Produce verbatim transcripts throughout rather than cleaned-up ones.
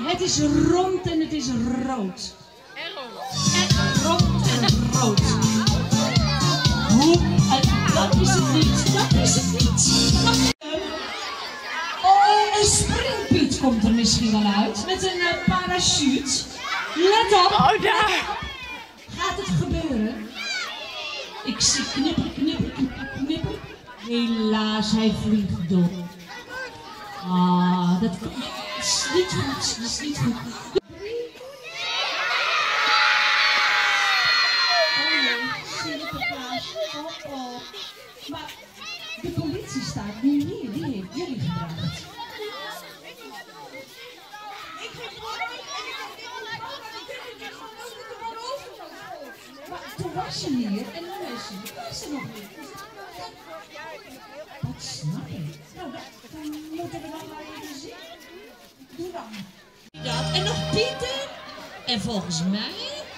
Het is rond en het is rood. En rond en rood. Hoe? En dat is het niet. Dat is het niet. Oh, een springpiet komt er misschien wel uit. Met een uh, parachute. Let op. Oh, daar. Gaat het gebeuren? Ik zie knipper, knipper, knipper, knipper. Helaas, hij vliegt door. Ah, dat is niet goed. Dat is niet goed. Oh, oh. Maar de politie staat nu hier. Die heeft jullie gebracht. Maar toen was je hier en nu is ze, is ze nog niet. Dat snap ik. Nou, dan moeten we nog maar even zien. Doe dan. Dat. En nog Pieter. En volgens mij...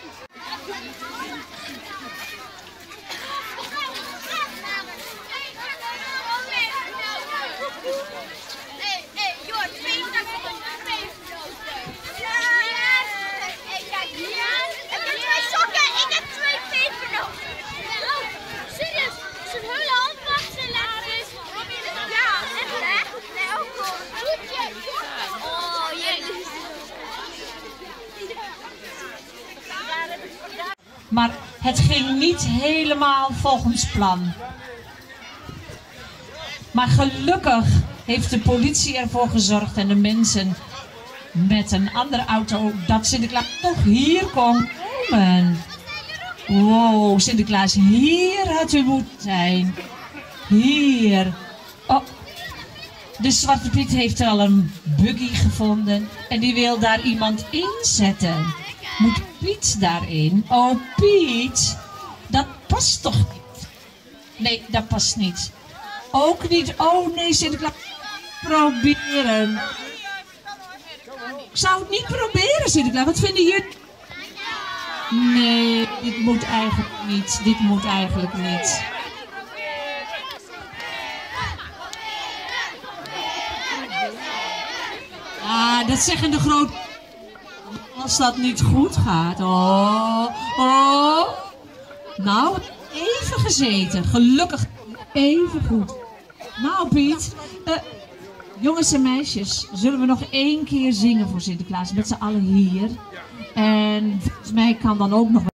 Hey, hey, joh, twee stappen op de pepernoten. Ja, kijk hier. Ik heb twee sokken, ik heb twee pepernoten. Oh, serieus? Zijn hele hand mag ze laten. Ja, echt hè? Nee, ook hoor. Oh, jezus. Maar het ging niet helemaal volgens plan. Maar gelukkig heeft de politie ervoor gezorgd en de mensen met een andere auto dat Sinterklaas toch hier kon komen. Wow, Sinterklaas, hier had u moeten zijn. Hier. Oh, de Zwarte Piet heeft al een buggy gevonden en die wil daar iemand inzetten. Moet Piet daarin? Oh, Piet, dat past toch niet? Nee, dat past niet. Ook niet. Oh nee, Sinterklaas. Proberen. Ik zou het niet proberen, Sinterklaas. Wat vinden jullie? Nee, dit moet eigenlijk niet. Dit moet eigenlijk niet. Ah, dat zeggen de groot. Als dat niet goed gaat. Oh, oh. Nou, even gezeten. Gelukkig even goed. Nou Piet, uh, jongens en meisjes, zullen we nog één keer zingen voor Sinterklaas met z'n allen hier? En volgens mij kan dan ook nog